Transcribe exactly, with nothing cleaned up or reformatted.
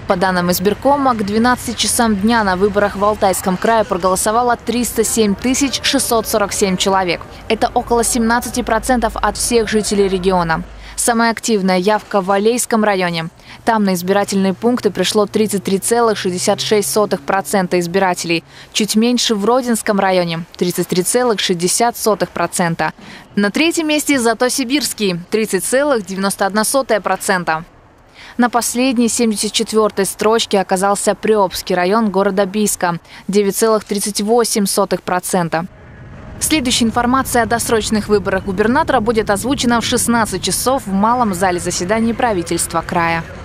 По данным избиркома, к двенадцати часам дня на выборах в Алтайском крае проголосовало триста семь тысяч шестьсот сорок семь человек. Это около семнадцати процентов от всех жителей региона. Самая активная явка в Алейском районе. Там на избирательные пункты пришло тридцать три целых шестьдесят шесть сотых процента избирателей. Чуть меньше в Родинском районе – тридцать три целых шестьдесят сотых процента. На третьем месте зато Сибирский – тридцать целых девяносто одна сотая процента. На последней, семьдесят четвёртой строчке оказался Приобский район города Бийска – девять целых тридцать восемь сотых процента. Следующая информация о досрочных выборах губернатора будет озвучена в шестнадцать часов в малом зале заседаний правительства края.